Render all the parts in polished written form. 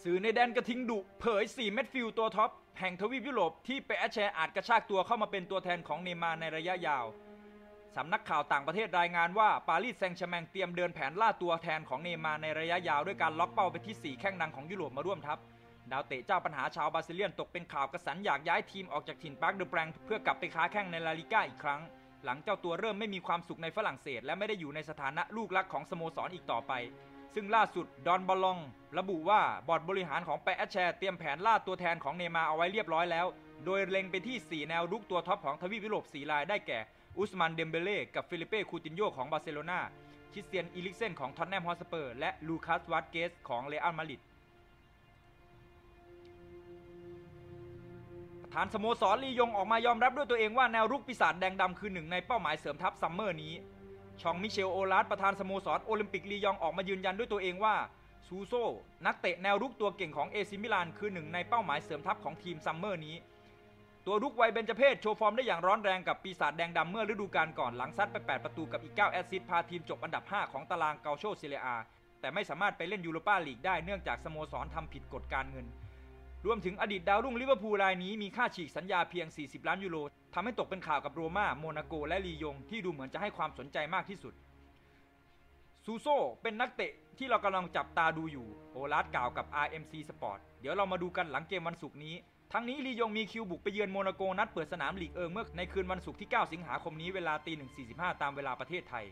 สื่อในแดนกระทิงดุเผย4เม็ดฟิลด์ตัวท็อปแห่งทวีปยุโรปที่เปแชร์อาจกระชากตัวเข้ามาเป็นตัวแทนของเนย์มาร์ในระยะยาวสำนักข่าวต่างประเทศรายงานว่าปารีสแซงต์แชร์แมงเตรียมเดินแผนล่าตัวแทนของเนย์มาร์ในระยะยาวด้วยการล็อกเป้าไปที่4แข้งดังของยุโรปมาร่วมทัพดาวเตะเจ้าปัญหาชาวบราซิเลียนตกเป็นข่าวกระสันอยากย้ายทีมออกจากถิ่นปาร์คเดอแปรงเพื่อกลับไปค้าแข้งในลาลิก้าอีกครั้งหลังเจ้าตัวเริ่มไม่มีความสุขในฝรั่งเศสและไม่ได้อยู่ในสถานะลูกรักของสโมสรอีกต่อไปซึ่งล่าสุดดอนบอลลองระบุว่าบอร์ดบริหารของเปแชร์เตรียมแผนล่าตัวแทนของเนย์มาร์เอาไว้เรียบร้อยแล้วโดยเล็งไปที่4แนวรุกตัวท็อปของทวีปยุโรป4รายได้แก่อุสมานเดมเบเล่กับฟิลิเป้คูตินโญ่ของบาร์เซโลนาคริสเตียนอีลิกเซนของท็อตแนมฮอตสเปอร์และลูคัสวาสเกสของเรอัลมาดริดประธานสโมสรลียงออกมายอมรับด้วยตัวเองว่าแนวรุกปีศาจแดงดำคือหนึ่งในเป้าหมายเสริมทัพซัมเมอร์นี้ชองมิเชลโอลาร์ดประธานสโมสรโอลิมปิกลียงออกมายืนยันด้วยตัวเองว่าซูโซ่นักเตะแนวรุกตัวเก่งของเอซิมิลานคือหนึ่งในเป้าหมายเสริมทัพของทีมซัมเมอร์นี้ตัวรุกวัยเบญจเพสโชว์ฟอร์มได้อย่างร้อนแรงกับปีศาจแดงดำเมื่อฤดูกาลก่อนหลังซัดไป8ประตูกับอีก9แอสซิสต์พาทีมจบอันดับ5ของตารางเกาโชเซเรียอาแต่ไม่สามารถไปเล่นยูโรปาลีกได้เนื่องจากสโมสรทำผิดกฎการเงินรวมถึงอดีตดาวรุ่งลิเวอร์พูลรายนี้มีค่าฉีกสัญญาเพียง40ล้านยูโรทำให้ตกเป็นข่าวกับโรม่าโมนาโกและลียงที่ดูเหมือนจะให้ความสนใจมากที่สุดซูโซ่เป็นนักเตะที่เรากำลังจับตาดูอยู่โอลาร์ดกล่าวกับ RMC Sport เดี๋ยวเรามาดูกันหลังเกมวันศุกร์นี้ทั้งนี้ลียงมีคิวบุกไปเยือนโมนาโกนัดเปิดสนามลีกเมื่อในคืนวันศุกร์ที่9สิงหาคมนี้เวลา 1:45 ตามเวลาประเทศไทย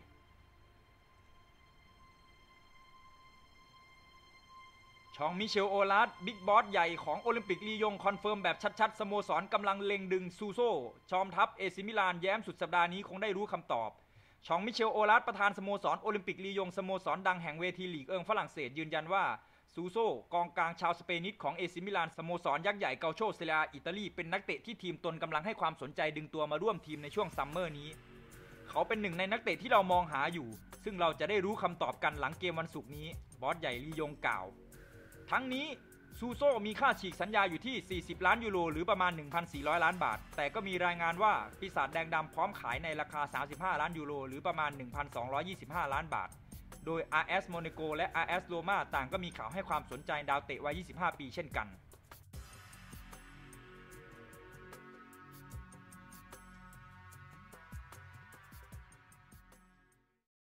ชองมิเชลโอลาร์ดบิ๊กบอสใหญ่ของโอลิมปิกลียงคอนเฟิร์มแบบชัดๆสโมสรกำลังเล็งดึงซูโซ่จอมทัพเอซิมิลานแย้มสุดสัปดาห์นี้คงได้รู้คำตอบชองมิเชลโอลาร์ดประธานสโมสรโอลิมปิกลียงสโมสรดังแห่งเวทีลีกฝรั่งเศสยืนยันว่าซูโซ่กองกลางชาวสเปนิสของเอซิมิลานสโมสรยักษ์ใหญ่เกาโชเซเรียอิตาลีเป็นนักเตะที่ทีมตนกำลังให้ความสนใจดึงตัวมาร่วมทีมในช่วงซัมเมอร์นี้เขาเป็นหนึ่งในนักเตะที่เรามองหาอยู่ซึ่งเราจะได้รู้คำตอบกันหลังเกมวันศุกร์นี้บอสใหญ่ลียงกล่าวทั้งนี้ซูโซ่มีค่าฉีกสัญญาอยู่ที่40ล้านยูโรหรือประมาณ 1,400 ล้านบาทแต่ก็มีรายงานว่าปีศาจแดงดำพร้อมขายในราคา35ล้านยูโรหรือประมาณ 1,225 ล้านบาทโดย RS โมนาโกและ RS โรม่าต่างก็มีข่าวให้ความสนใจดาวเตะวัย25 ปีเช่นกัน